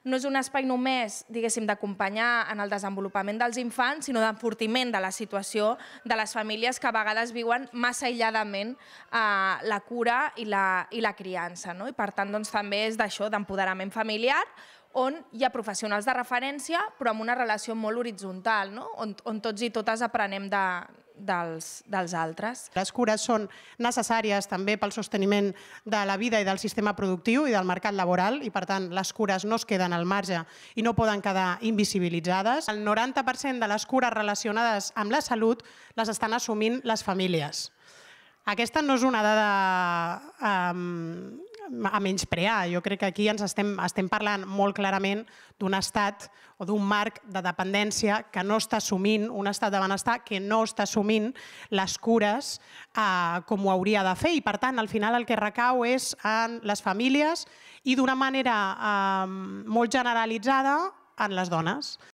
no és un espai només, diguéssim, d'acompanyar en el desenvolupament dels infants, sinó d'enfortiment de la situació de les famílies que a vegades viuen massa aïlladament la cura i la criança. I per tant, també és d'això, d'empoderament familiar, on hi ha professionals de referència, però amb una relació molt horitzontal, on tots i totes aprenem dels altres. Les cures són necessàries també pel sosteniment de la vida i del sistema productiu i del mercat laboral i, per tant, les cures no es queden al marge i no poden quedar invisibilitzades. El 90% de les cures relacionades amb la salut les estan assumint les famílies. Aquesta no és una dada a menysprear. Jo crec que aquí ens estem parlant molt clarament d'un estat o d'un marc de dependència que no està assumint, un estat de benestar que no està assumint les cures com ho hauria de fer i, per tant, al final el que recau és en les famílies i d'una manera molt generalitzada en les dones.